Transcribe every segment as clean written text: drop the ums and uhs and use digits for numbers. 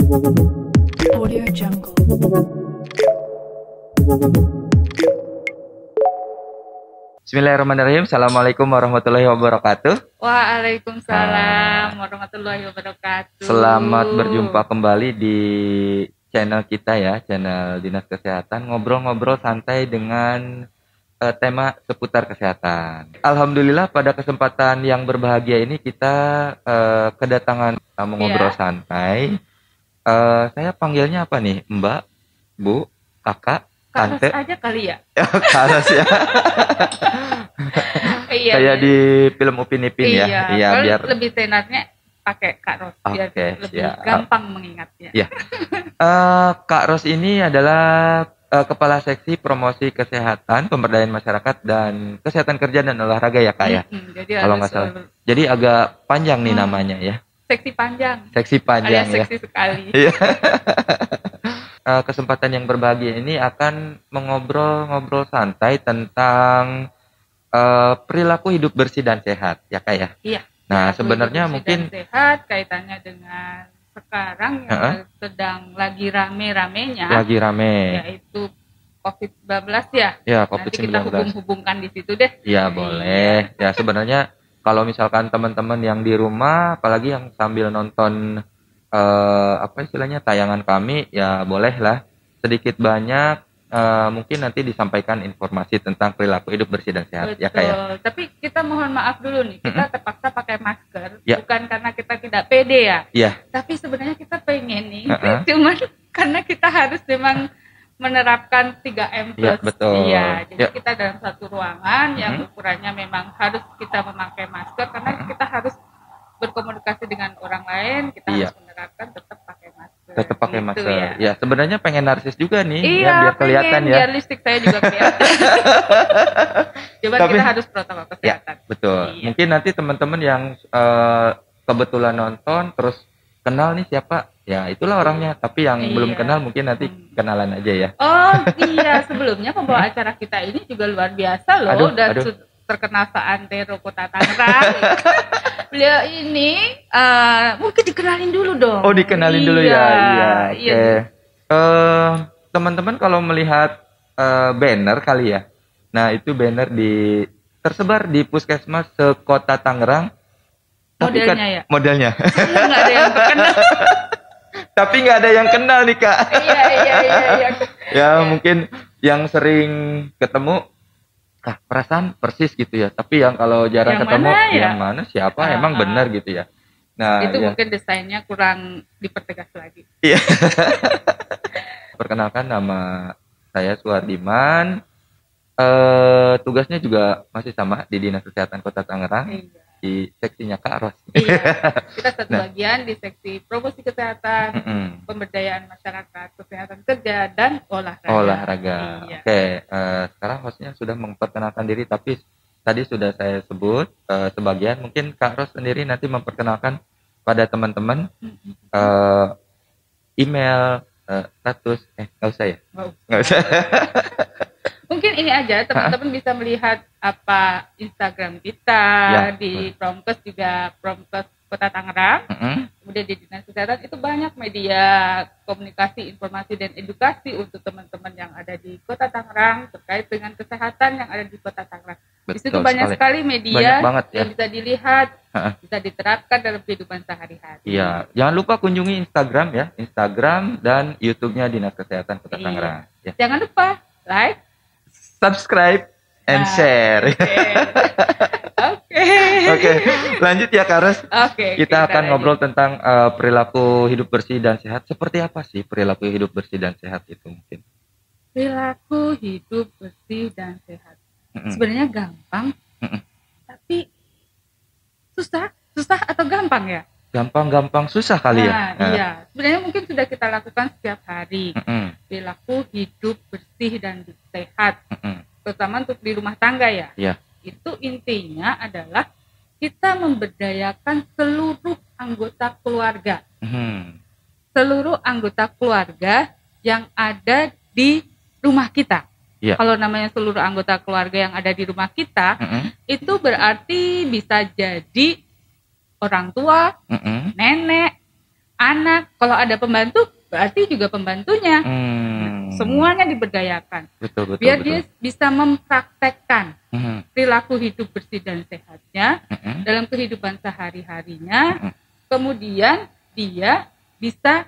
Audio Jungle. Bismillahirrahmanirrahim. Assalamualaikum warahmatullahi wabarakatuh. Waalaikumsalam warahmatullahi wabarakatuh. Selamat berjumpa kembali di channel kita ya, channel Dinas Kesehatan, ngobrol-ngobrol santai dengan tema seputar kesehatan. Alhamdulillah pada kesempatan yang berbahagia ini kita kedatangan tamu ngobrol santai. Saya panggilnya apa nih? Mbak, Bu, Kakak, Tante? Kak Ros aja kali ya? Kak Ros ya. Iya. Kayak di film Upin Ipin ya. Iya, biar lebih tenarnya pakai Kak Ros biar lebih gampang mengingatnya. Ya. Kak Ros ini adalah Kepala Seksi Promosi Kesehatan, Pemberdayaan Masyarakat dan Kesehatan Kerja dan Olahraga ya Kak ya. Jadi kalau nggak salah. Jadi agak panjang nih namanya ya. Seksi panjang. Seksi panjang ya. Seksi sekali. Iya. Kesempatan yang berbahagia ini akan mengobrol-ngobrol santai tentang perilaku hidup bersih dan sehat ya Kak ya. Iya. Nah sebenarnya mungkin sehat kaitannya dengan sekarang yang sedang lagi rame-ramenya. Lagi rame. Yaitu COVID-19 ya. Ya, COVID-19. Nanti kita hubung-hubungkan di situ deh. Iya, boleh. Ya, sebenarnya kalau misalkan teman-teman yang di rumah, apalagi yang sambil nonton apa istilahnya tayangan kami, ya bolehlah sedikit banyak mungkin nanti disampaikan informasi tentang perilaku hidup bersih dan sehat. Betul. Ya Kak ya. Tapi kita mohon maaf dulu nih, kita terpaksa pakai masker, bukan karena kita tidak pede ya. Iya. Tapi sebenarnya kita pengen nih, cuman karena kita harus memang menerapkan 3M+. Iya, betul. Iya, jadi kita dalam satu ruangan yang ukurannya memang harus kita memakai masker karena kita harus berkomunikasi dengan orang lain, kita harus menerapkan tetap pakai masker. Tetap pakai gitu masker. Ya, sebenarnya pengen narsis juga nih, iya, ya biar kelihatan ya. Biar lipstik saya juga kelihatan. Coba kita harus protokol kesehatan. Ya, betul. Iya. Mungkin nanti teman-teman yang kebetulan nonton terus kenal nih siapa, ya itulah orangnya. Tapi yang belum kenal mungkin nanti kenalan aja ya. Oh iya, sebelumnya pembawa acara kita ini juga luar biasa loh. Terkenal seantero Kota Tangerang. Beliau ini mungkin dikenalin dulu dong. Oh, dikenalin dulu ya. Iya. Oke. Teman-teman kalau melihat banner kali ya. Nah, itu banner tersebar di puskesmas se-Kota Tangerang. Modelnya ya. Modelnya. Nggak ada yang terkenal. Tapi nggak ada yang kenal nih Kak. Iya. Ya mungkin yang sering ketemu. Perasaan persis gitu ya, tapi yang kalau jarang ketemu yang mana siapa emang benar gitu ya. Nah itu mungkin desainnya kurang dipertegas lagi. Iya. Perkenalkan, nama saya Suhardiman, tugasnya juga masih sama di Dinas Kesehatan Kota Tangerang. Di seksinya Kak Ros. Iya. Kita satu bagian di seksi promosi kesehatan, pemberdayaan masyarakat, kesehatan kerja dan olahraga. Iya. Oke, sekarang hostnya sudah memperkenalkan diri, tapi tadi sudah saya sebut sebagian. Mungkin Kak Ros sendiri nanti memperkenalkan pada teman-teman email, status, nggak usah ya? Nggak usah. Mungkin ini aja teman-teman bisa melihat apa Instagram kita di Promkes juga, Promkes Kota Tangerang. Kemudian di Dinas Kesehatan itu banyak media komunikasi, informasi dan edukasi untuk teman-teman yang ada di Kota Tangerang terkait dengan kesehatan yang ada di Kota Tangerang. Di situ banyak sekali media yang bisa dilihat, bisa diterapkan dalam kehidupan sehari-hari. Iya, jangan lupa kunjungi Instagram ya, Instagram dan YouTube-nya Dinas Kesehatan Kota Tangerang. Ya. Jangan lupa like, subscribe and share. Oke. Lanjut ya Kak Ros. Kita akan ngobrol tentang perilaku hidup bersih dan sehat. Seperti apa sih perilaku hidup bersih dan sehat itu mungkin? Perilaku hidup bersih dan sehat. Sebenarnya gampang. Tapi susah atau gampang ya? Gampang susah kali ya. Iya. Sebenarnya mungkin sudah kita lakukan setiap hari. Perilaku hidup bersih dan sehat. Terutama untuk di rumah tangga ya. Iya. Itu intinya adalah kita memberdayakan seluruh anggota keluarga. Seluruh anggota keluarga yang ada di rumah kita. Kalau namanya seluruh anggota keluarga yang ada di rumah kita, itu berarti bisa jadi orang tua, nenek, anak, kalau ada pembantu berarti juga pembantunya. Semuanya diberdayakan. Betul, Biar dia bisa mempraktekkan perilaku hidup bersih dan sehatnya dalam kehidupan sehari-harinya. Kemudian dia bisa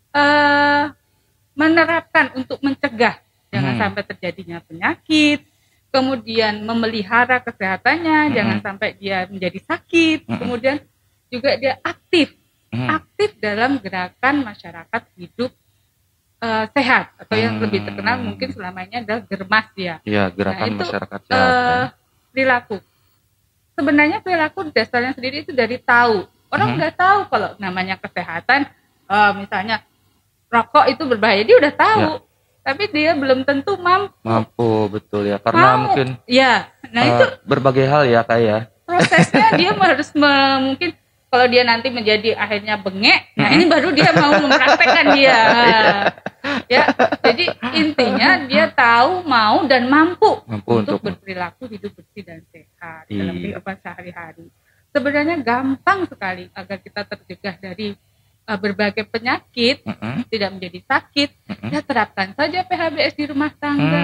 menerapkan untuk mencegah jangan sampai terjadinya penyakit, kemudian memelihara kesehatannya, jangan sampai dia menjadi sakit, kemudian juga dia aktif dalam gerakan masyarakat hidup sehat, atau yang lebih terkenal mungkin selama ini adalah Germas ya. Iya, gerakan itu, masyarakat sehat. Perilaku. Sebenarnya perilaku dasarnya sendiri itu dari tahu. Orang udah tahu kalau namanya kesehatan, misalnya rokok itu berbahaya, dia udah tahu. Tapi dia belum tentu mampu, betul ya, karena mungkin ya, nah itu berbagai hal ya kayak prosesnya dia harus mungkin kalau dia nanti menjadi akhirnya bengek, nah ini baru dia mau mempraktekkan dia. Ya, jadi intinya dia tahu, mau dan mampu untuk berperilaku hidup bersih dan sehat dalam kehidupan sehari-hari. Sebenarnya gampang sekali agar kita tercegah dari berbagai penyakit, tidak menjadi sakit. Ya terapkan saja PHBS di rumah tangga.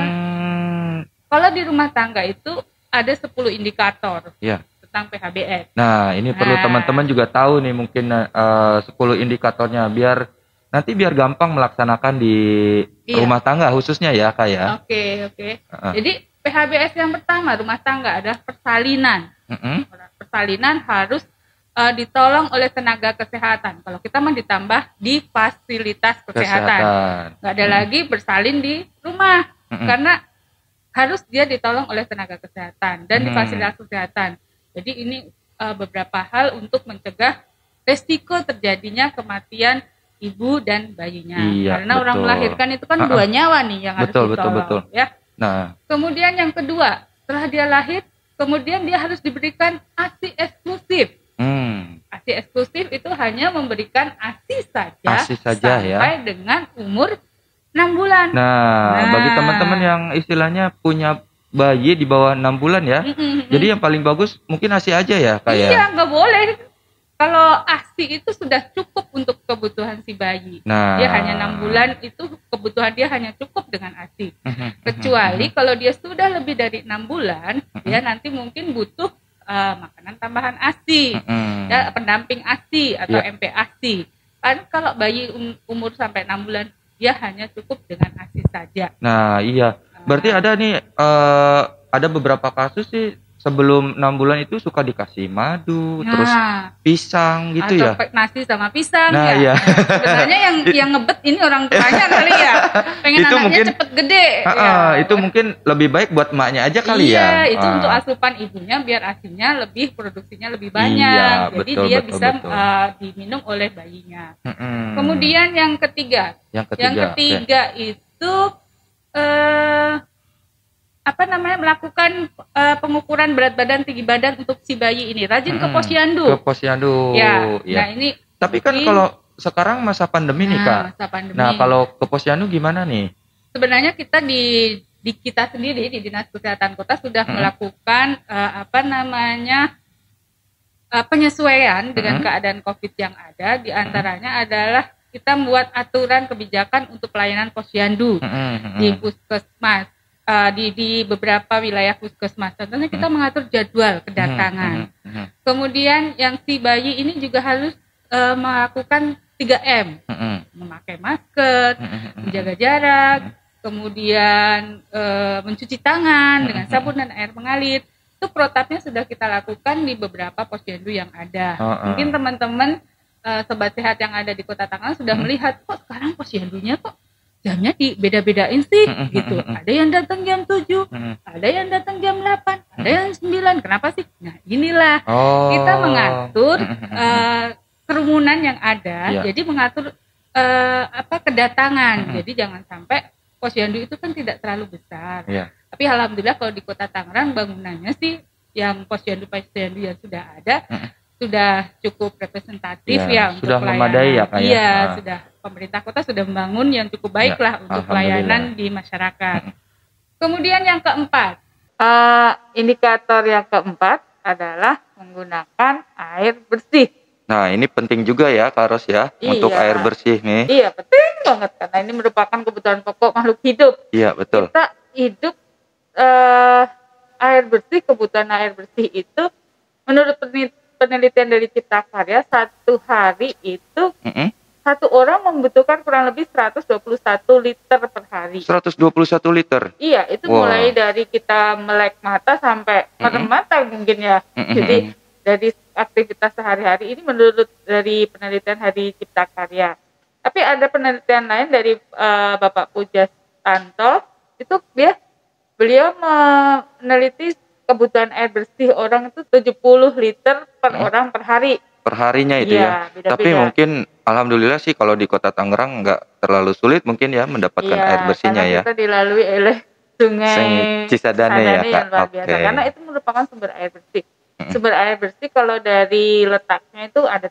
Kalau di rumah tangga itu ada 10 indikator. Tentang PHBS. Nah, ini perlu teman-teman juga tahu nih mungkin 10 indikatornya biar gampang melaksanakan di rumah tangga khususnya ya, Kak ya. Oke. Jadi PHBS yang pertama rumah tangga adalah persalinan. Persalinan harus ditolong oleh tenaga kesehatan. Kalau kita mau ditambah di fasilitas kesehatan. Nggak ada lagi bersalin di rumah. Karena harus dia ditolong oleh tenaga kesehatan dan di fasilitas kesehatan. Jadi ini beberapa hal untuk mencegah resiko terjadinya kematian ibu dan bayinya. Karena orang melahirkan itu kan 2 nyawa nih yang harus ditolong. Betul. Ya. Nah. Kemudian yang kedua, setelah dia lahir, kemudian dia harus diberikan ASI eksklusif. ASI eksklusif itu hanya memberikan ASI saja sampai dengan umur 6 bulan. Nah, bagi teman-teman yang istilahnya punya bayi di bawah 6 bulan ya. Jadi yang paling bagus mungkin ASI aja ya, kayak. Iya, nggak boleh. Kalau ASI itu sudah cukup untuk kebutuhan si bayi. Nah, dia hanya 6 bulan itu kebutuhan dia hanya cukup dengan ASI. Kecuali kalau dia sudah lebih dari 6 bulan, dia nanti mungkin butuh makanan tambahan ASI, ya, pendamping ASI atau MPASI. Kan kalau bayi umur sampai 6 bulan dia hanya cukup dengan ASI saja. Nah, iya. Berarti ada nih ada beberapa kasus sih sebelum 6 bulan itu suka dikasih madu, terus pisang gitu ya. Atau nasi sama pisang ya. Iya. Sebenarnya yang ngebet ini orang tuanya kali ya. Pengen itu anaknya mungkin, cepet gede. Itu mungkin lebih baik buat emaknya aja kali ya. Iya, itu untuk asupan ibunya biar asinya lebih, produksinya lebih banyak. Jadi dia bisa diminum oleh bayinya. Kemudian yang ketiga itu melakukan pengukuran berat badan, tinggi badan untuk si bayi ini, rajin ke posyandu. Ya. Nah ini. Tapi kan kalau sekarang masa pandemi nih Kak. Nah kalau ke posyandu gimana nih? Sebenarnya kita di kita sendiri di Dinas Kesehatan Kota sudah melakukan penyesuaian dengan keadaan COVID yang ada. Di antaranya adalah kita membuat aturan kebijakan untuk pelayanan posyandu di puskesmas. Di beberapa wilayah puskesmas. Contohnya kita mengatur jadwal kedatangan. Kemudian yang si bayi ini juga harus melakukan 3M. Memakai masker, menjaga jarak, kemudian mencuci tangan dengan sabun dan air mengalir. Itu protapnya sudah kita lakukan di beberapa posyandu yang ada. Mungkin teman-teman sobat sehat yang ada di Kota Tangerang sudah melihat, kok sekarang posyandunya kok jamnya beda-bedain sih gitu. Ada yang datang jam 7, ada yang datang jam 8, ada yang 9. Kenapa sih? Nah, inilah kita mengatur kerumunan yang ada. Jadi mengatur kedatangan. Jadi jangan sampai posyandu itu kan tidak terlalu besar. Tapi alhamdulillah kalau di Kota Tangerang bangunannya sih yang posyandu yang sudah ada sudah cukup representatif untuk sudah pelayanan. Memadai ya Kak. Iya, sudah. Pemerintah kota sudah membangun yang cukup baik lah untuk pelayanan di masyarakat. Kemudian yang keempat, indikator yang keempat adalah menggunakan air bersih. Nah, ini penting juga ya Kak Ros ya, untuk air bersih nih. Iya, penting banget karena ini merupakan kebutuhan pokok makhluk hidup. Iya, betul. Kita hidup air bersih, kebutuhan air bersih itu menurut penelitian dari Cipta Karya, satu hari itu satu orang membutuhkan kurang lebih 121 liter per hari. 121 liter? Iya, itu mulai dari kita melek mata sampai merem mata mungkin ya. Jadi dari aktivitas sehari-hari ini menurut dari penelitian hari Cipta Karya. Tapi ada penelitian lain dari Bapak Pujastanto, itu beliau meneliti kebutuhan air bersih orang itu 70 liter per orang per hari. Per harinya itu ya. Beda-beda. Tapi mungkin alhamdulillah sih kalau di Kota Tangerang nggak terlalu sulit mungkin ya mendapatkan air bersihnya karena ya. Kita dilalui oleh sungai Cisadane ya Kak. Luar biasa. Karena itu merupakan sumber air bersih. Sumber air bersih kalau dari letaknya itu ada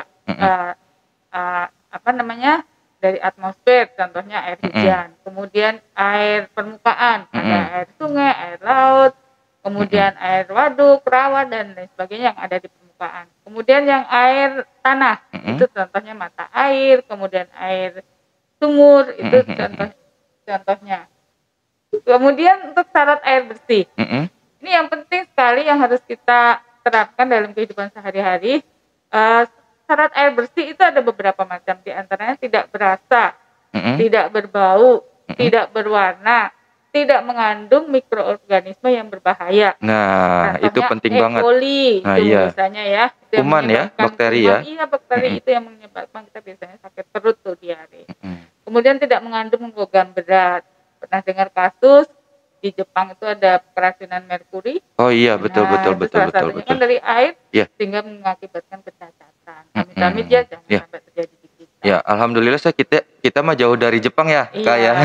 3. Dari atmosfer, contohnya air hujan. Kemudian air permukaan, ada air sungai, air laut, kemudian air waduk, rawa, dan lain sebagainya yang ada di permukaan. Kemudian yang air tanah, itu contohnya mata air, kemudian air sumur, itu contohnya. Kemudian untuk syarat air bersih, ini yang penting sekali yang harus kita terapkan dalam kehidupan sehari-hari. Syarat air bersih itu ada beberapa macam, di antaranya tidak berasa, tidak berbau, tidak berwarna, tidak mengandung mikroorganisme yang berbahaya. Nah, contohnya, itu penting banget. E. coli, misalnya ya. Kuman ya, bakteri ya. Iya, bakteri itu yang menyebabkan kita biasanya sakit perut tuh, diare. Kemudian tidak mengandung logam berat. Pernah dengar kasus di Jepang itu ada keracunan merkuri? Oh iya, betul. Kan dari air, sehingga mengakibatkan kecacatan. Amit-amit ya, jangan sampai terjadi di kita. Ya, alhamdulillah kita mah jauh dari Jepang ya, Kak ya.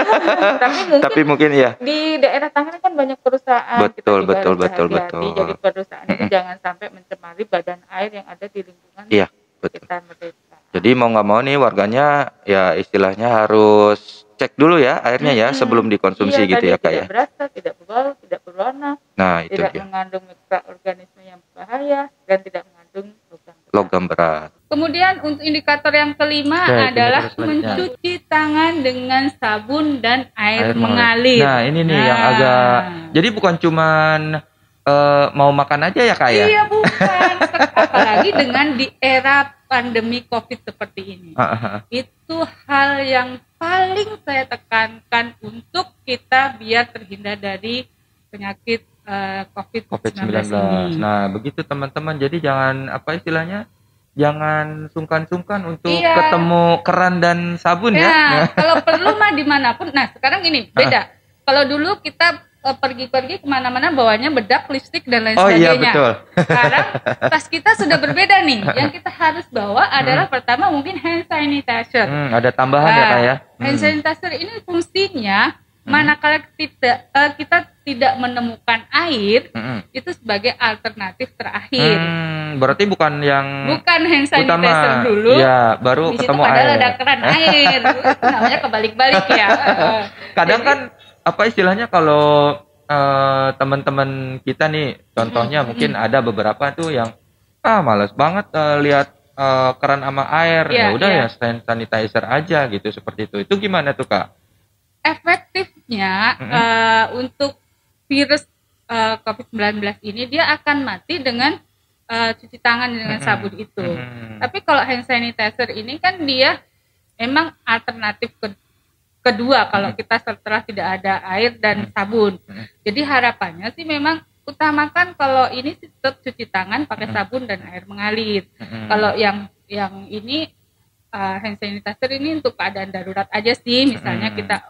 Tapi mungkin ya. Di daerah Tangerang kan banyak perusahaan. Betul. Jadi perusahaan itu jangan sampai mencemari badan air yang ada di lingkungan sekitar mereka. Jadi mau nggak mau nih warganya ya istilahnya harus cek dulu ya airnya ya sebelum dikonsumsi gitu ya Kak ya. Tidak berasa, tidak berbau, tidak berwarna. Nah, itu tidak mengandung mikroorganisme yang berbahaya dan tidak mengandung logam berat. Kemudian untuk indikator yang kelima adalah mencuci tangan dengan sabun dan air mengalir. Nah, ini nih yang agak jadi bukan cuman mau makan aja ya Kak ya? Iya, bukan. Apalagi dengan di era pandemi COVID seperti ini. Itu hal yang paling saya tekankan untuk kita biar terhindar dari penyakit COVID-19 ini. Nah, begitu teman-teman. Jadi jangan jangan sungkan-sungkan untuk ketemu keran dan sabun ya. Kalau perlu mah dimanapun. Nah, sekarang ini beda. Kalau dulu kita pergi-pergi kemana-mana bawanya bedak, lipstik dan lain sebagainya. Iya, betul. Sekarang tas kita sudah berbeda nih. Yang kita harus bawa adalah pertama mungkin hand sanitizer. Ada tambahan ya Kak ya. Hand sanitizer ini fungsinya manakala kita tidak menemukan air, itu sebagai alternatif terakhir. Berarti bukan hand sanitizer dulu. Ya, baru ketemu air. Padahal ada keran air. Namanya kebalik-balik ya. Kadang kan istilahnya kalau teman-teman kita nih, contohnya mungkin ada beberapa tuh yang malas banget lihat keran sama air. Ya udah ya hand sanitizer aja gitu, seperti itu. Itu gimana tuh Kak? Efektifnya untuk virus COVID-19 ini dia akan mati dengan cuci tangan dengan sabun itu. Tapi kalau hand sanitizer ini kan dia memang alternatif kedua kalau kita setelah tidak ada air dan sabun. Jadi harapannya sih memang utamakan kalau ini tetap cuci tangan pakai sabun dan air mengalir. Kalau yang ini hand sanitizer ini untuk keadaan darurat aja sih, misalnya kita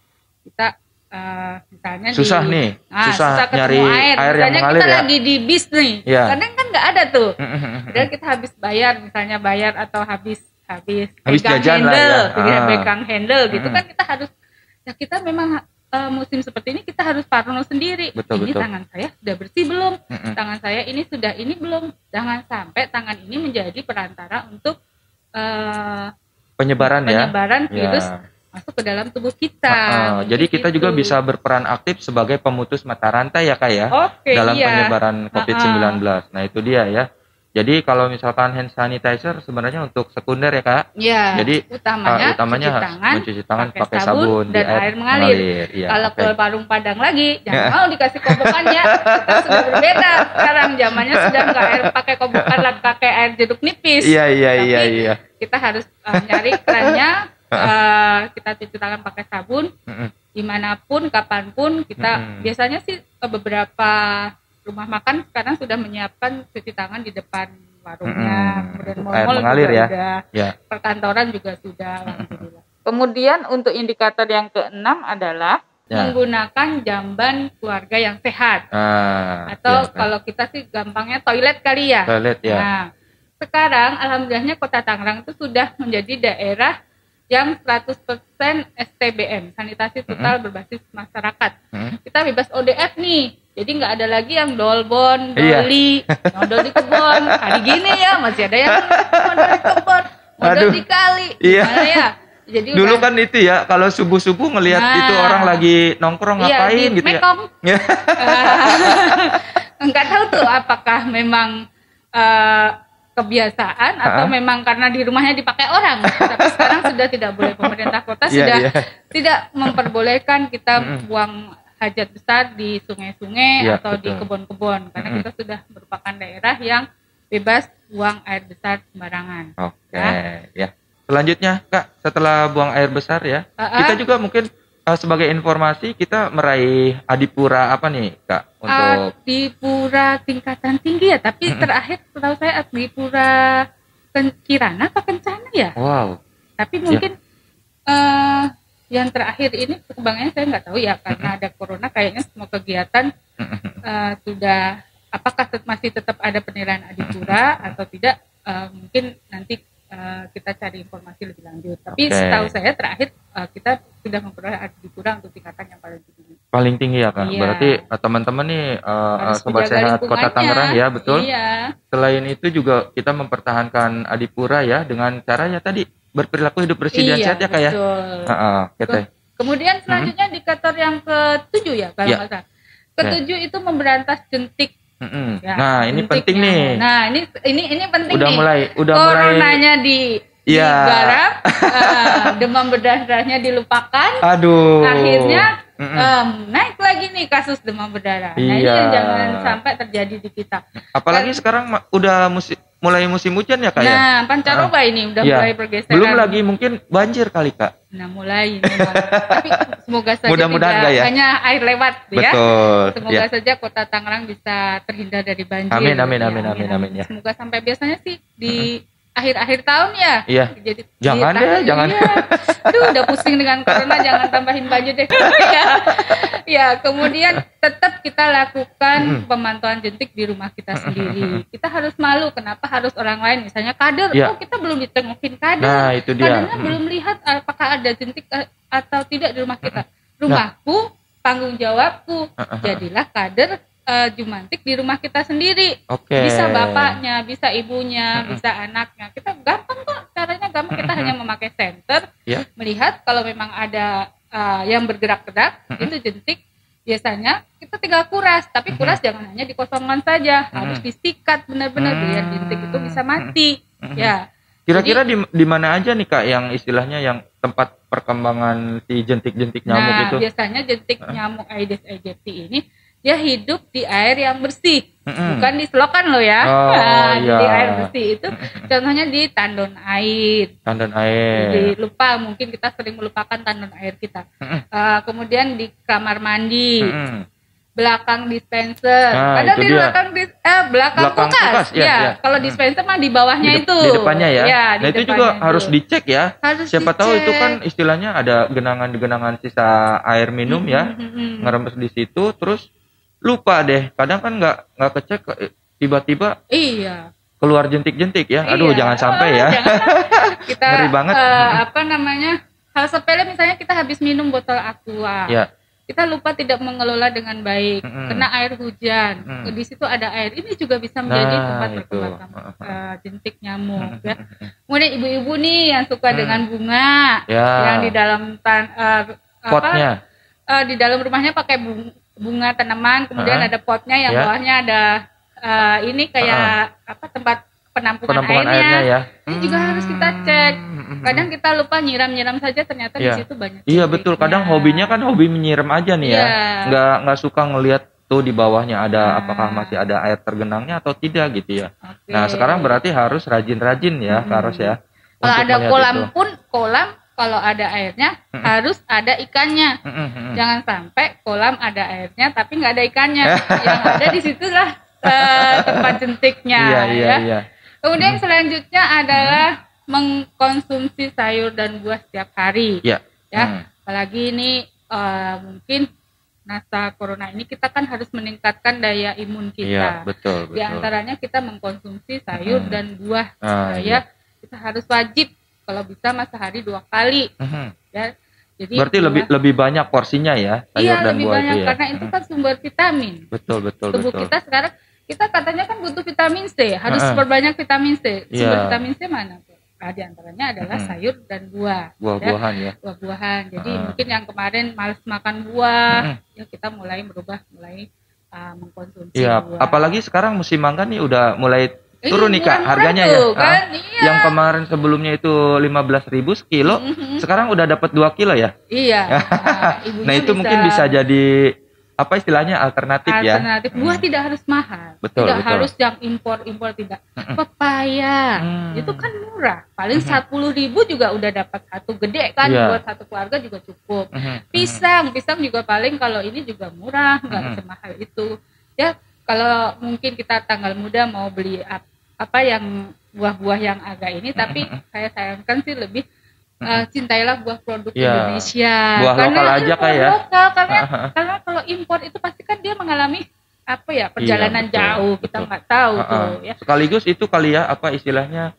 misalnya susah nyari air yang mengalir, kita lagi di bis nih, kadang kan nggak ada tuh, dan kita habis bayar atau habis pegang handle gitu kan, kita harus kita memang musim seperti ini kita harus parno sendiri. Betul. Tangan saya sudah bersih belum? Tangan saya ini sudah ini belum? Jangan sampai tangan ini menjadi perantara untuk penyebaran virus masuk ke dalam tubuh kita. Jadi kita juga bisa berperan aktif sebagai pemutus mata rantai ya Kak ya, dalam penyebaran COVID-19. Nah itu dia ya. Jadi kalau misalkan hand sanitizer sebenarnya untuk sekunder ya Kak. Iya. Jadi utamanya mencuci tangan pakai sabun dan air mengalir. Iya, kalau ke Parung Padang lagi, jangan mau dikasih kobokannya. Kita sudah berbeda sekarang, zamannya sudah nggak pakai kobokan, pakai air jeruk nipis. Iya. Kita harus nyari kerannya, kita cuci tangan pakai sabun. Dimanapun, kapanpun kita biasanya sih beberapa rumah makan sekarang sudah menyiapkan cuci tangan di depan warungnya, kemudian mall mengalir juga ya. Udah, perkantoran juga sudah. Alhamdulillah. Kemudian untuk indikator yang keenam adalah menggunakan jamban keluarga yang sehat, atau kalau kita sih gampangnya toilet kali ya. Toilet ya. Nah, sekarang alhamdulillahnya Kota Tangerang itu sudah menjadi daerah yang 100% STBM, sanitasi total berbasis masyarakat. Kita bebas ODF nih. Jadi nggak ada lagi yang dolbon, doli, modal di kebun. Hari gini ya masih ada yang modal di kebun, modal di kali. Gimana ya? Jadi dulu kan itu ya, kalau subuh-subuh ngelihat itu orang lagi nongkrong ngapain gitu ya. Nggak tahu tuh apakah memang kebiasaan atau memang karena di rumahnya dipakai orang. Tapi sekarang sudah tidak boleh, pemerintah kota sudah tidak memperbolehkan kita buang hajat besar di sungai-sungai atau di kebun-kebun, karena kita sudah merupakan daerah yang bebas buang air besar sembarangan. Ya. Selanjutnya Kak, setelah buang air besar ya, kita juga mungkin sebagai informasi kita meraih Adipura apa nih Kak? Untuk Adipura tingkatan tinggi ya, tapi terakhir setahu saya Adipura Kirana apa Kencana ya? Wow. Tapi mungkin yang terakhir ini perkembangannya saya nggak tahu ya, karena ada corona kayaknya semua kegiatan sudah, apakah masih tetap ada penilaian Adipura atau tidak, mungkin nanti kita cari informasi lebih lanjut. Tapi setahu saya terakhir kita sudah memperoleh Adipura untuk tingkatan yang paling tinggi. Paling tinggi ya Kak. Berarti teman-teman nih Sobat Sehat Kota Tangerang ya, betul. Selain itu juga kita mempertahankan Adipura ya dengan cara ya tadi berperilaku hidup bersih dan sehat ya Kak ya. Kemudian selanjutnya indikator yang ke-7 ya kalau nggak salah. Ke-7 itu memberantas jentik. Nah, ini penting nih. Nah, ini penting udah nih. Udah Coronanya digarap, demam berdarahnya dilupakan. Akhirnya naik lagi nih kasus demam berdarah. Nah, ini yang jangan sampai terjadi di kita. Apalagi sekarang udah mulai musim hujan ya Kak ya. Nah, pancaroba ini udah mulai bergeser. Belum lagi mungkin banjir kali Kak. Nah, mulai memang. Tapi semoga saja tidak hanya air lewat ya. Betul. Semoga saja Kota Tangerang bisa terhindar dari banjir. Amin ya. Semoga sampai biasanya sih di akhir-akhir tahun ya. Iya. Jadi jangan. Aduh, udah pusing dengan corona, jangan tambahin banjir deh. Ya, kemudian tetap kita lakukan pemantauan jentik di rumah kita sendiri. Kita harus malu, kenapa harus orang lain, misalnya kader, kita belum ditengokin kader. Nah, itu dia. Kadernya belum lihat apakah ada jentik atau tidak di rumah kita. Rumahku, tanggung jawabku. Jadilah kader Jumantik di rumah kita sendiri. Bisa bapaknya, bisa ibunya, bisa anaknya. Kita gampang kok, caranya gampang. Kita hanya memakai senter, melihat kalau memang ada yang bergerak-gerak, itu jentik. Biasanya kita tinggal kuras, tapi kuras jangan hanya dikosongkan saja, harus disikat benar-benar biar jentik itu bisa mati. Ya. Kira-kira di mana aja nih Kak yang istilahnya yang tempat perkembangan si jentik-jentik nyamuk itu? Nah, biasanya jentik nyamuk Aedes aegypti ini dia hidup di air yang bersih, bukan di selokan loh ya. Di air bersih itu contohnya di tandon air. Jadi mungkin kita sering melupakan tandon air kita. Kemudian di kamar mandi, belakang dispenser. Ada di belakang kulkas. Ya. Kalau dispenser mah di bawahnya itu. Di depannya ya. Nah itu juga harus dicek ya. Siapa tahu itu kan istilahnya ada genangan sisa air minum ya, ngerembes di situ, terus lupa deh, kadang kan nggak kecek, tiba-tiba keluar jentik-jentik ya. Aduh, jangan sampai ya. Kita ngeri banget. Hal sepele misalnya kita habis minum botol aqua, kita lupa tidak mengelola dengan baik, kena air hujan, di situ ada air, ini juga bisa menjadi tempat perkembangan jentik nyamuk ya. Kemudian ibu-ibu nih yang suka dengan bunga, yang di dalam potnya, di dalam rumahnya pakai bunga tanaman, kemudian ada potnya yang bawahnya ada ini kayak apa tempat penampungan airnya ya. Ini juga harus kita cek. Kadang kita lupa nyiram saja, ternyata di situ banyak. Iya betul. Kadang hobinya kan hobi menyiram aja nih ya. Nggak suka ngelihat tuh di bawahnya ada apakah masih ada air tergenangnya atau tidak gitu ya. Nah sekarang berarti harus rajin-rajin ya, harus ya. Kalau ada kolam pun kalau ada airnya harus ada ikannya. Jangan sampai kolam ada airnya tapi nggak ada ikannya. Yang ada di situlah tempat jentiknya. Iya. Kemudian selanjutnya adalah mengkonsumsi sayur dan buah setiap hari. Ya, apalagi ini mungkin masa corona ini kita kan harus meningkatkan daya imun kita. Iya, betul. Di antaranya kita mengkonsumsi sayur dan buah supaya kita harus wajib kalau bisa sehari 2 kali. Ya. Jadi berarti lebih banyak porsinya ya sayur dan lebih buah banyak, itu ya. Karena itu kan sumber vitamin. Betul. Tubuh kita sekarang kita katanya kan butuh vitamin C, harus berbanyak vitamin C. Sumber vitamin C mana? Nah, di antaranya adalah sayur dan buah. Buah-buahan ya. Buah-buahan. Jadi mungkin yang kemarin malas makan buah, ya kita mulai mengkonsumsi buah. Apalagi sekarang musim mangga nih udah mulai turun nih Kak harganya tuh, ya. Kan? Yang kemarin sebelumnya itu 15.000 sekilo, sekarang udah dapat 2 kilo ya. Iya. Nah, itu mungkin bisa jadi apa istilahnya alternatif ya. Buah tidak harus mahal. Betul. Harus yang impor tidak. Pepaya itu kan murah. Paling 10.000 juga udah dapat satu gede kan, buat satu keluarga juga cukup. Pisang juga paling kalau ini juga murah, nggak semahal itu. Ya, kalau mungkin kita tanggal muda mau beli apa yang buah-buah yang agak ini, tapi saya sayangkan sih lebih cintailah buah produk Indonesia. Buah lokal aja kayak. Karena kalau impor itu pasti kan dia mengalami perjalanan jauh, kita nggak tahu tuh ya. Sekaligus itu kali ya istilahnya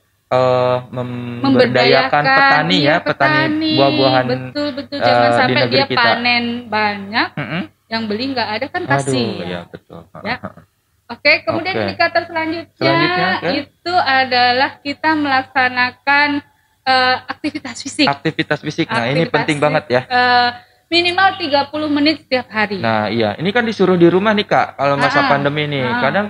memberdayakan petani ya, petani buah-buahan. Betul. Jangan sampai dia kita panen banyak, yang beli nggak ada kan kasihan. Iya betul. Ya. Oke, kemudian indikator selanjutnya itu adalah kita melaksanakan aktivitas fisik. Nah, ini penting banget ya. Minimal 30 menit setiap hari. Nah, iya. Ini kan disuruh di rumah nih, Kak. Kalau masa pandemi nih. Kadang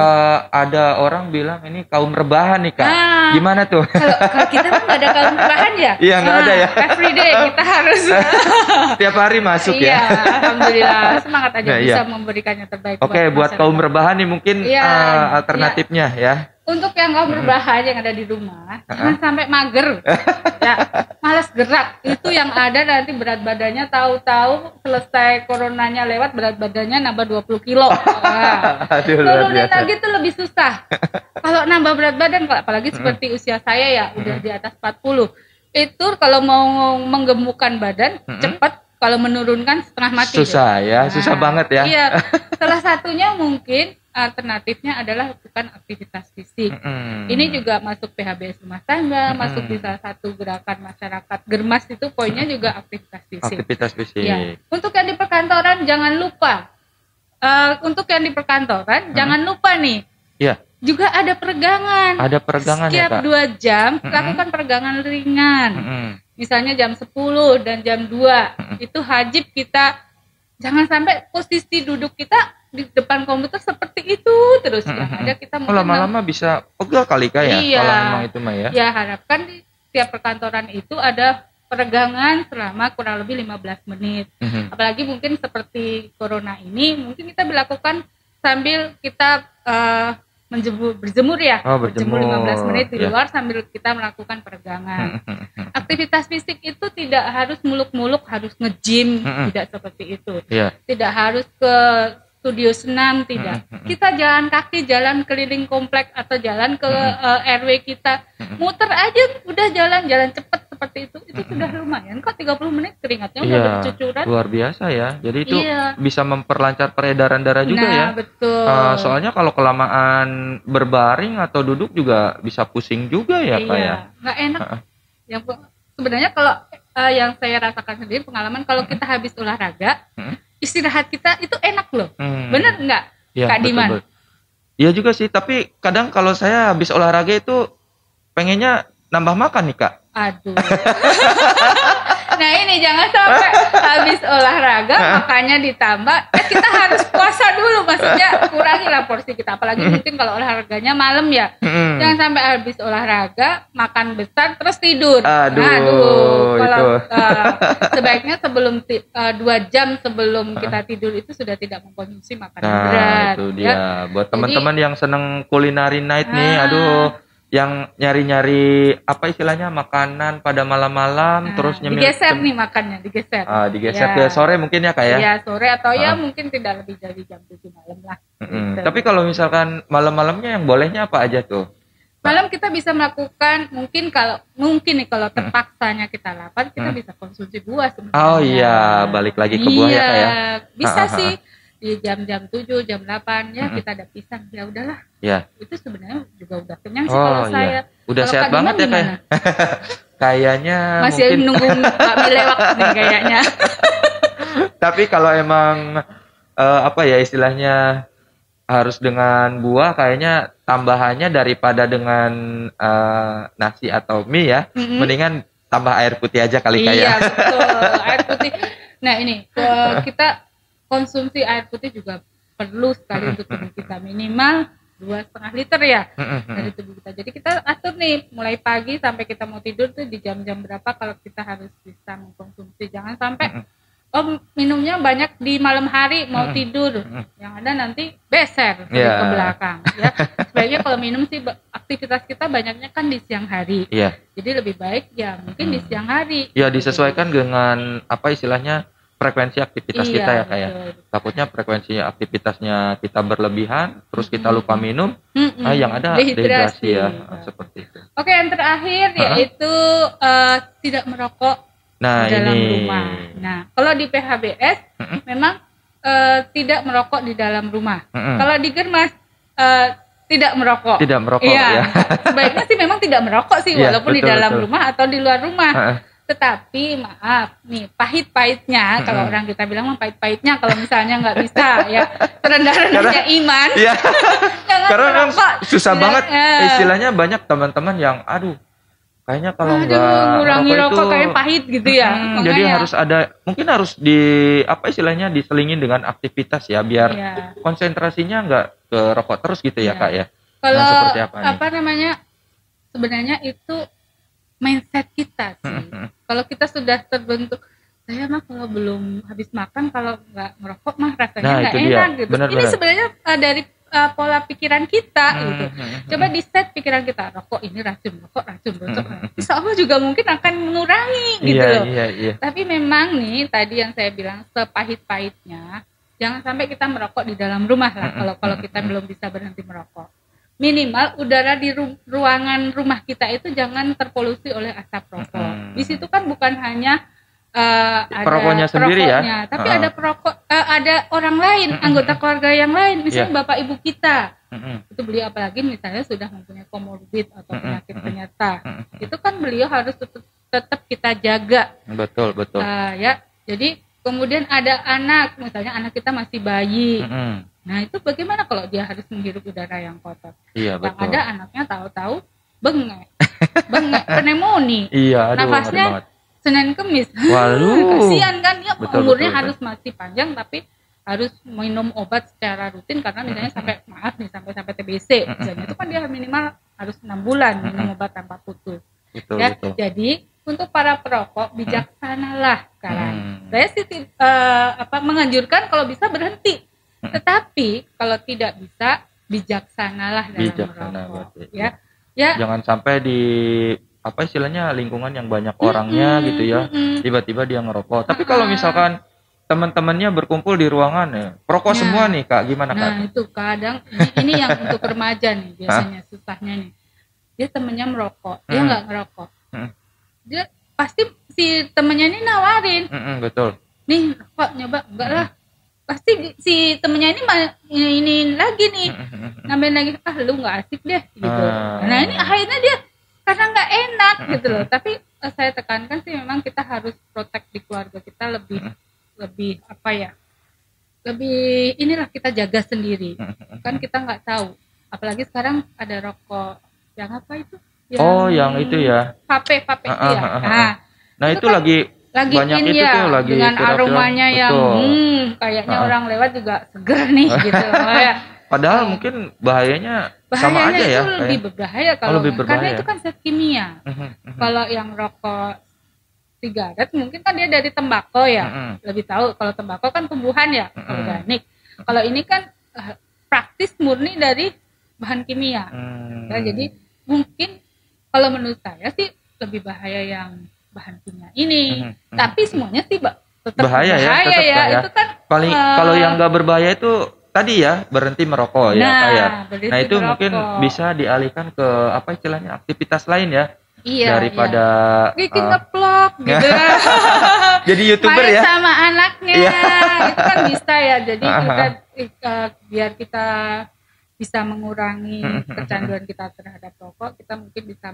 ada orang bilang ini kaum rebahan nih, Kak. Gimana tuh? Kalau kita kan nggak ada kaum rebahan ya? Iya, nggak ada ya. Everyday kita harus. Tiap hari masuk ya. Iya, alhamdulillah. Semangat aja bisa memberikan yang terbaik. Oke, buat kaum rebahan nih mungkin alternatifnya ya. Untuk yang kaum rebahan yang ada di rumah, jangan sampai mager, ya, malas gerak. Itu yang ada nanti berat badannya tahu-tahu selesai coronanya lewat berat badannya nambah 20 kilo. Turunin lagi itu lebih susah. Kalau nambah berat badan, apalagi seperti usia saya ya, udah di atas 40, itu kalau mau menggemukkan badan cepat. Kalau menurunkan setengah mati. Susah ya, susah banget ya. Iya, salah satunya mungkin alternatifnya adalah lakukan aktivitas fisik. Ini juga masuk PHBS rumah tangga, masuk di salah satu gerakan masyarakat Germas itu poinnya juga aktivitas fisik. Aktivitas fisik. Ya. Untuk yang di perkantoran jangan lupa. Jangan lupa nih. Iya. Juga ada peregangan. Ada peregangan setiap ya, Kak? 2 jam lakukan peregangan ringan. Misalnya jam 10 dan jam 2 itu wajib kita jangan sampai posisi duduk kita di depan komputer seperti itu terus. Yang ada kita mungkin lama-lama bisa pegel kali Kak ya. Iya. Kalau memang itu mah ya. Ya harapkan di setiap perkantoran itu ada peregangan selama kurang lebih 15 menit. Apalagi mungkin seperti corona ini mungkin kita dilakukan sambil kita berjemur ya. Berjemur 15 menit di luar sambil kita melakukan peregangan. Aktivitas fisik itu tidak harus muluk-muluk harus nge-gym, tidak seperti itu. Tidak harus ke studio senam, tidak. Kita jalan kaki, jalan keliling komplek atau jalan ke RW kita. Muter aja udah jalan cepat seperti itu sudah lumayan kok. 30 menit keringatnya udah bercucuran. Luar biasa ya. Jadi itu bisa memperlancar peredaran darah juga ya. Betul. Soalnya kalau kelamaan berbaring atau duduk juga bisa pusing juga ya Kak ya. Nggak enak. Yang sebenarnya kalau yang saya rasakan sendiri pengalaman kalau kita habis olahraga, istirahat kita itu enak loh. Bener nggak Kak Diman? Iya juga sih. Tapi kadang kalau saya habis olahraga itu pengennya nambah makan nih Kak. Aduh. Nah ini jangan sampai habis olahraga makannya ditambah. Kita harus puasa dulu, maksudnya kurangilah porsi kita. Apalagi mungkin kalau olahraganya malam ya. Jangan sampai habis olahraga makan besar terus tidur. Aduh. Kalau sebaiknya sebelum 2 jam sebelum kita tidur itu sudah tidak mengkonsumsi makanan berat. Itu dia. Ya. Buat teman-teman yang seneng culinary night nih, aduh. Yang nyari-nyari apa istilahnya makanan pada malam-malam terus nyemil digeser nih makannya digeser ke sore mungkin ya kayak ya sore atau ya mungkin tidak lebih dari jam 7 malam lah gitu. Tapi kalau misalkan malam-malamnya yang bolehnya apa aja tuh? Malam kita bisa melakukan mungkin kalau terpaksanya kita lapar kita bisa konsumsi buah sebenarnya. Oh iya, balik lagi ke buah ya kayak. Bisa sih di jam-jam 7, jam 8 ya kita ada pisang, ya udahlah. Ya. Itu sebenarnya juga udah kenyang sih kalau saya. Udah kalau sehat banget ya kayak. Kayaknya masih mungkin nunggu Pak Milewak nih kayaknya. Tapi kalau emang apa ya istilahnya harus dengan buah, kayaknya tambahannya daripada dengan nasi atau mie ya, mendingan tambah air putih aja kali kayak. Iya betul, air putih. Nah ini kita konsumsi air putih juga perlu sekali untuk tubuh kita, minimal 2,5 liter ya dari tubuh kita. Jadi kita atur nih mulai pagi sampai kita mau tidur tuh di jam-jam berapa kalau kita harus bisa mengkonsumsi. Jangan sampai minumnya banyak di malam hari mau tidur, yang ada nanti beser ke belakang. Ya sebaiknya kalau minum sih aktivitas kita banyaknya kan di siang hari. Jadi lebih baik ya mungkin di siang hari. Ya disesuaikan dengan apa istilahnya frekuensi aktivitas kita ya kayak. Takutnya frekuensi aktivitasnya kita berlebihan, terus kita lupa minum, yang ada dehidrasi ya, seperti itu. Oke, yang terakhir yaitu tidak merokok di dalam rumah. Nah, kalau di PHBS memang tidak merokok di dalam rumah. Kalau di Germas tidak merokok. Tidak merokok ya. Sebaiknya sih memang tidak merokok sih, walaupun di dalam rumah atau di luar rumah. Tetapi maaf nih, pahit-pahitnya kalau orang kita bilang pahit-pahitnya kalau misalnya nggak bisa ya rendah-rendahnya iman. Karena kan susah banget istilahnya, banyak teman-teman yang kayaknya kalau nggak ngurangi rokok kayak pahit gitu ya. Jadi harus ada, mungkin harus diselingin dengan aktivitas ya, biar konsentrasinya nggak ke rokok terus gitu ya kak ya. Kalau sebenarnya itu mindset kita sih. Kalau kita sudah terbentuk, saya mah kalau belum habis makan kalau nggak merokok mah rasanya nggak enak gitu. Ini sebenarnya dari pola pikiran kita gitu. Coba di set pikiran kita, rokok ini racun. Insya Allah juga mungkin akan mengurangi gitu loh. Tapi memang nih tadi yang saya bilang sepahit-pahitnya, jangan sampai kita merokok di dalam rumah lah. Kalau kita belum bisa berhenti merokok. Minimal udara di ruangan rumah kita itu jangan terpolusi oleh asap rokok. Di situ kan bukan hanya ada perokoknya sendiri ya, tapi ada ada orang lain, anggota keluarga yang lain, misalnya bapak ibu kita. Itu beliau apalagi misalnya sudah mempunyai komorbid atau penyakit penyerta, itu kan beliau harus tetap kita jaga. Betul. Ya, jadi kemudian ada anak, misalnya anak kita masih bayi. Nah itu bagaimana kalau dia harus menghirup udara yang kotor? Yang betul. Ada anaknya tahu-tahu bengek, pneumonia. Nafasnya Senin Kemis. Kasihan kan dia, umurnya harus masih panjang tapi harus minum obat secara rutin karena misalnya sampai TBC. Misalnya itu kan dia minimal harus 6 bulan minum obat tanpa putus. Betul. Jadi untuk para perokok bijaksanalah kalian. Saya sih menganjurkan kalau bisa berhenti. Tetapi kalau tidak bisa bijaksanalah dalam merokok. Ya. Jangan sampai di istilahnya lingkungan yang banyak orangnya gitu ya, tiba-tiba dia ngerokok. Tapi kalau misalkan teman-temannya berkumpul di ruangan ya, perokok semua nih kak, gimana kak? Nah itu kadang ini yang untuk remaja nih biasanya susahnya nih. Dia temennya merokok, dia nggak ngerokok. Dia pasti si temennya ini nawarin. Betul. Nih rokok nyoba, enggak lah. Pasti si temennya ini lagi nih, nambahin lagi, lu nggak asik deh gitu. Nah ini akhirnya dia karena nggak enak gitu loh. Tapi saya tekankan sih memang kita harus protect di keluarga kita lebih inilah kita jaga sendiri. Kan kita nggak tahu. Apalagi sekarang ada rokok yang apa itu? Yang itu ya. Vape itu ya. Nah itu kan lagi lagi banyak in itu ya, tuh lagi dengan viral-viral. aromanya yang kayaknya orang lewat juga seger nih gitu. Padahal mungkin bahayanya sama aja itu ya. lebih berbahaya kalau lebih berbahaya. karena itu kan zat kimia. Kalau yang rokok sigaret mungkin kan dia dari tembakau ya. Lebih tahu kalau tembakau kan tumbuhan ya, organik. Kalau ini kan praktis murni dari bahan kimia. Nah, jadi mungkin kalau menurut saya sih lebih bahaya yang bahan kimia ini. Tapi semuanya sih tetap bahaya ya. Itu kan paling kalau yang nggak berbahaya itu tadi ya berhenti merokok ya kayak. Nah itu merokok. Mungkin bisa dialihkan ke apa istilahnya aktivitas lain ya. Iya, daripada bikin ngeplok gitu. Jadi YouTuber main ya. sama anaknya. Itu kan bisa ya. Jadi kita biar kita bisa mengurangi kecanduan kita terhadap rokok, kita mungkin bisa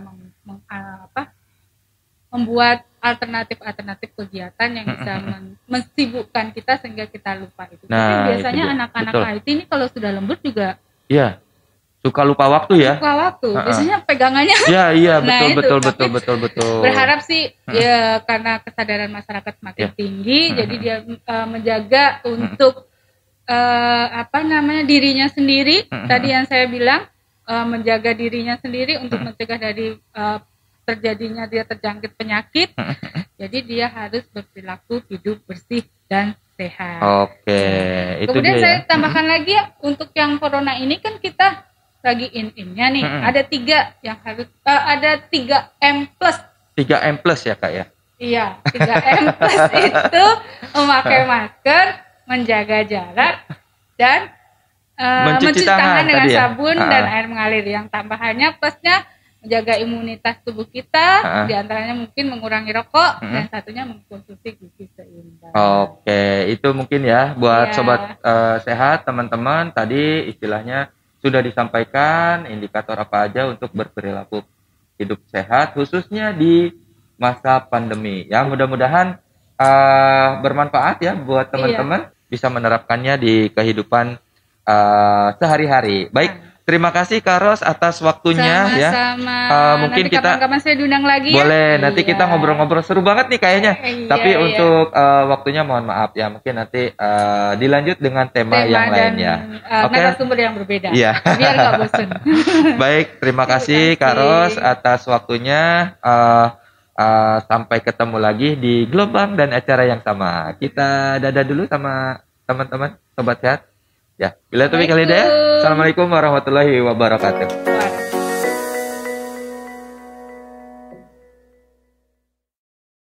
membuat alternatif kegiatan yang bisa mensibukkan kita sehingga kita lupa itu. Tapi biasanya anak-anak IT ini kalau sudah lembur juga suka lupa waktu ya. Lupa waktu. Biasanya pegangannya. Iya, betul. Berharap sih ya karena kesadaran masyarakat makin tinggi, jadi dia menjaga untuk dirinya sendiri. Tadi yang saya bilang menjaga dirinya sendiri untuk mencegah dari terjadinya dia terjangkit penyakit. Jadi dia harus berperilaku hidup bersih dan sehat. Oke, itu kemudian saya tambahkan lagi ya, untuk yang corona ini kan kita lagi in-innya nih. Ada 3 yang harus ada 3M+. 3M+ ya Kak ya? Iya, 3M+ itu memakai masker, menjaga jarak, dan mencuci tangan dengan sabun dan air mengalir. Yang tambahannya plusnya menjaga imunitas tubuh kita, diantaranya mungkin mengurangi rokok, dan satunya mengkonsumsi gizi seimbang. Oke, itu mungkin ya buat sobat sehat teman-teman, tadi istilahnya sudah disampaikan indikator apa aja untuk berperilaku hidup sehat khususnya di masa pandemi. Ya mudah-mudahan bermanfaat ya buat teman-teman, bisa menerapkannya di kehidupan sehari-hari. Baik. Terima kasih Kak Ros atas waktunya. Sama-sama. Mungkin nanti kita kapan-kapan saya diundang lagi boleh, nanti kita ngobrol-ngobrol seru banget nih kayaknya. Tapi untuk waktunya mohon maaf ya, mungkin nanti dilanjut dengan tema yang lainnya. Narasumber yang berbeda. Iya. Biar nggak bosan. Baik, terima kasih Kak Ros atas waktunya. Sampai ketemu lagi di gelombang dan acara yang sama. Kita dadah dulu sama teman-teman sobat sehat. Ya, bila itu kali deh. Assalamualaikum warahmatullahi wabarakatuh.